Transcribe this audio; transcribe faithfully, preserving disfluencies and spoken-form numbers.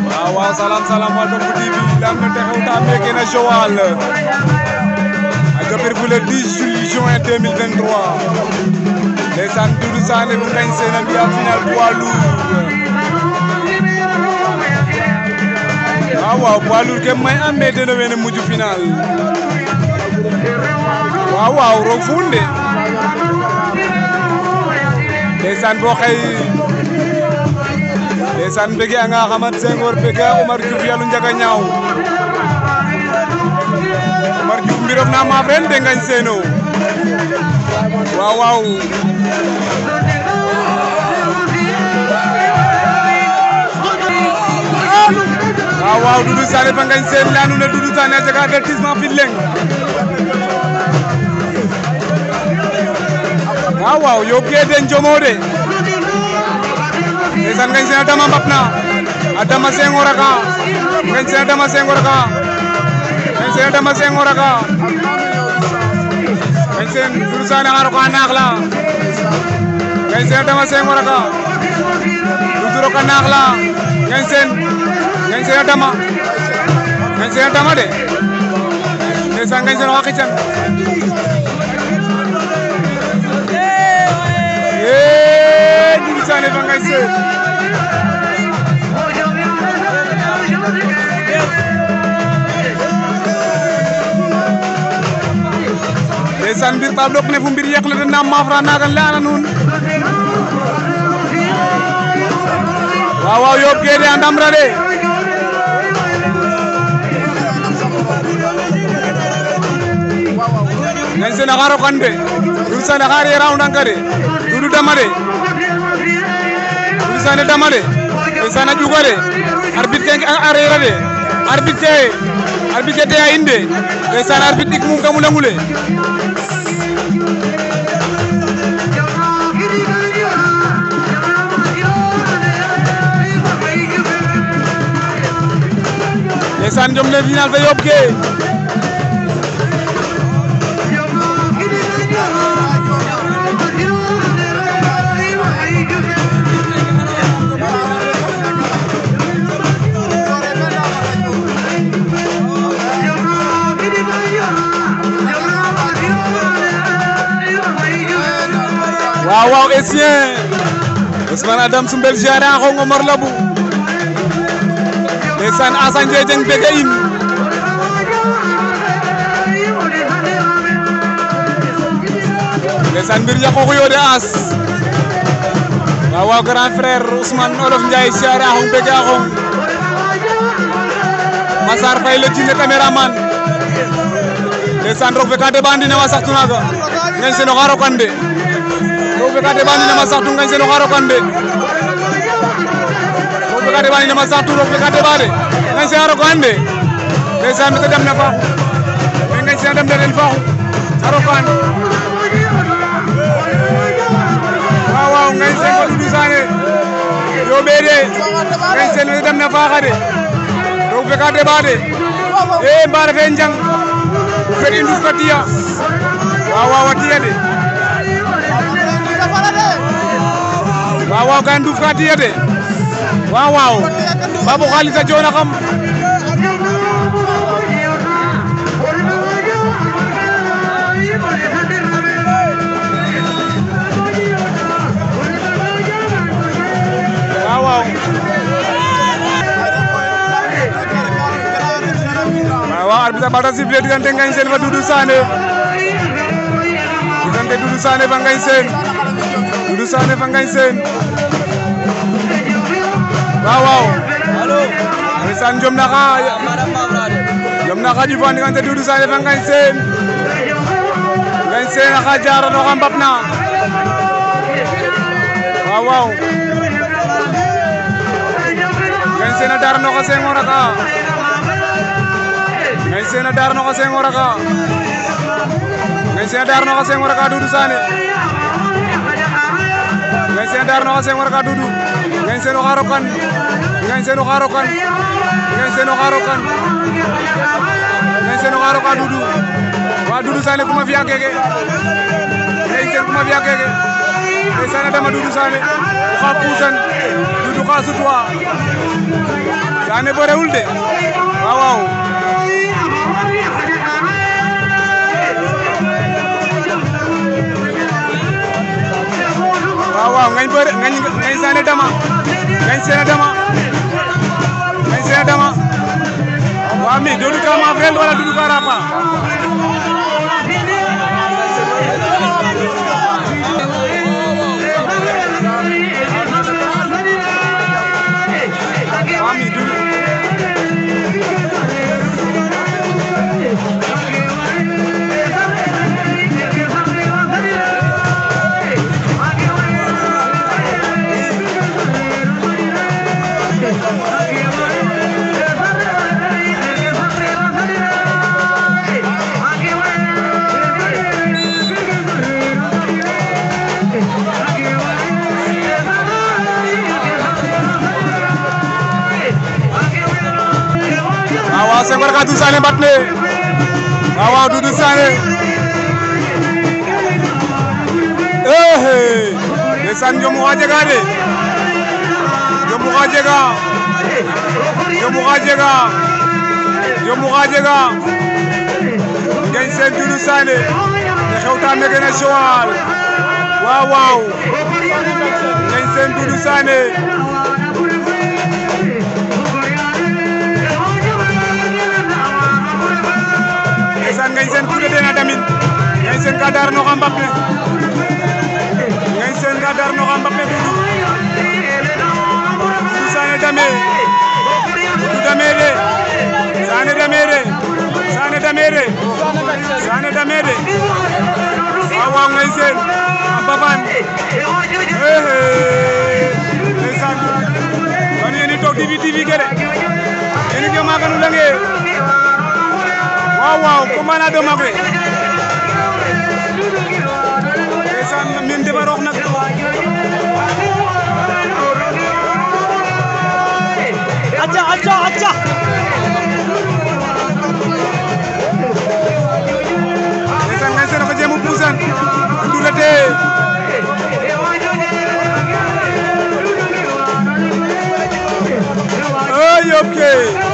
waaw waaw salam salam wa Ndongo T V lam na taxaw ta meke na Joal a jopir bu le dix juin deux mille vingt-trois ndeysaan Doudou Sané bu Ngagne Sène a mbiya final poids lourd waaw waaw poids lourd ke may am me deno wene muju final waaw waaw roog fu nde ndeysaan bo xey ndeysaan bëgg nga xamat Senghor bëgg Omar Diouf yalu njaga ñaaw Omar Diouf mbirof na ma fen de Ngagne Sène waaw waaw waaw waaw Doudou Sané fa Ngagne Sène lanu ne Doudou Sané a jega avertissement fi leng waaw waaw yo ke den jomo de ndeysaan Ngagne Sène a dama mbap na a dama Senghor a ka Ngagne Sène a dama Senghor a ka Ngagne Sène a dama Senghor a ka Ngagne Sène Doudou Sané a roka naax la Ngagne Sène a dama Senghor a ka Doudou roka naax la Ngagne Sène Ngagne Sène a dama Ngagne Sène a dama de ndeysaan Ngagne Sène oxa xican ee Doudou Sané fa Ngagne Sène ndeysaan mbir ta dok ne fu mbir yaq le den na mafra nagan le ana nuun waaw waaw yob ke de a ndamra de Ngagne Sène a rokan de Doudou Sané a re raw ndang ka de Doudou dama de Doudou Sané dama de ndeysaan a ƴuga de arbitre ke a reera de arbitre ke arbitre ke te a in de ndeysaan arbitre ɗik mum kamu langule ndeysaan jom le final fe yob ke waaw waaw Essien Ousmane Adam Soumbel jare a xongo Mor Labou ndeysaan Assane Ndiédiène bege in ndeysaan mbir yaqoxu yo de as waaw waaw grand frère Ousmane Olof Ndiaye jare a xong bege a xong Massar Faye le jine caméraman ndeysaan roog fe ka deɓandina wa saxtu naga Ngagne Sène oxa rokan de roog fe ka deɓandina ma saxtu Ngagne Sène oxa rokan de roog fe ka deɓandina ma saxtu roog fe ka deɓa de Ngagne Sène a rokan de ndeysaan mete damna faaxu mais Ngagne Sène a damna den faaxu a rokan waaw waaw Ngagne Sène fo Doudou Sané yoɓe de Ngagne Sène mete damna faaxa de roog fe ka deɓa de e mbaara fe njang fet i nduf ka tiya waaw waaw a tiya de waaw waaw ka nduf ka tiya de waaw waaw Babou Khalis a joona xam waaw waaw waaw arbitre a bata sifflé diggante Ngagne Sène fa Doudou Sané diggante Doudou Sané fa Ngagne Sène Doudou Sané fa Ngagne Sène waaw waaw ndeysaan jom na xa jom na xa ƴufaan diggante Doudou Sané fa Ngagne Sène Ngagne Sène a xa jara no xa mbap na waaw waaw Ngagne Sène a dara no xa Senghor a ka Ngagne Sène a dar no xa Senghor a ka Ngagne Sène a dar no xa Senghor a ka Doudou Sané Ngagne Sène a dar no xa Senghor a ka Doudou Ngagne Sène oxa rokan Ngagne Sène oxa rokan Ngagne Sène oxa rokan Ngagne Sène oxa roka Doudou wa Doudou Sané kuma fiya keke Ngagne Sène kuma fiya keke ndeysaan a dama Doudou Sané oxa puusan Doudou xa sutwa Sané bëriwul de waaw waaw waaw waaw ngañ bëri ngañ ngañ Sané dama ngañ Sané dama ngañ Sané dama waaw mi Doudou Ka ma frère wala Doudou Ka rapa waaw Senghor ka Doudou Sané mbat ne waaw waaw Doudou Sané eh ndeysaan Ndiom oxa jega de Ndiom oxa jega Ndiom oxa jega Ndiom oxa jega Ngagne Sene Doudou Sané ne xewta meke na Joal waaw waaw Ngagne Sene Doudou Sané Ngagne Sene ku de na damit Ngagne Sene ka dar no xam Mbappé Ngagne Sene ka dar no xam Mbappé Doudou Sané dame Doudou dame de Sané dame de Sané dame de Sané dame de waaw waaw Ngagne Sene am baban eh ndeysaan kon yéen toog T V T V kede yéen ke maga nu lange waaw waaw ko mana do magre ndeysaan min de baroox nak acha acha acha ndeysaan Ngagne Sene ko jemu puusan dulate ay okay